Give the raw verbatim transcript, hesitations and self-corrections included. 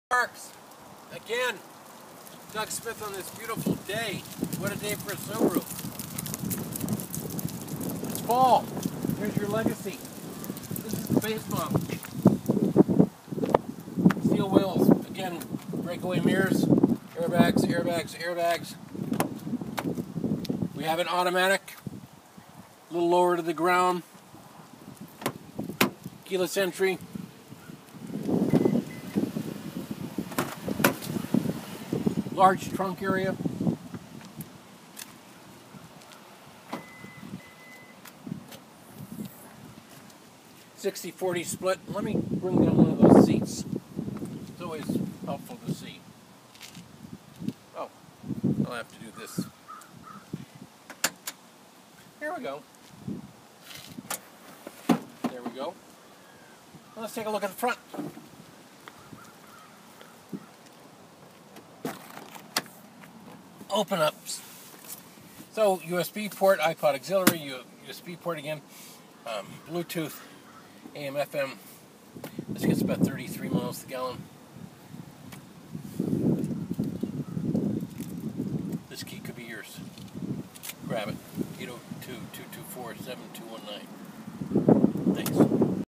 Parks. Again, Doug Smith on this beautiful day. What a day for a Subaru. It's fall. Here's your Legacy. This is the base model. Steel wheels. Again, breakaway mirrors, airbags, airbags, airbags. We have an automatic, a little lower to the ground. Keyless entry. Large trunk area. sixty forty split. Let me bring down one of those seats. It's always helpful to see. Oh, I'll have to do this. Here we go. There we go. Well, let's take a look at the front. Open ups. So U S B port, iPod auxiliary, U S B port again, um, Bluetooth, A M F M. This gets about thirty-three miles to the gallon. This key could be yours. Grab it. eight oh two, two two four, seven two one nine. Thanks.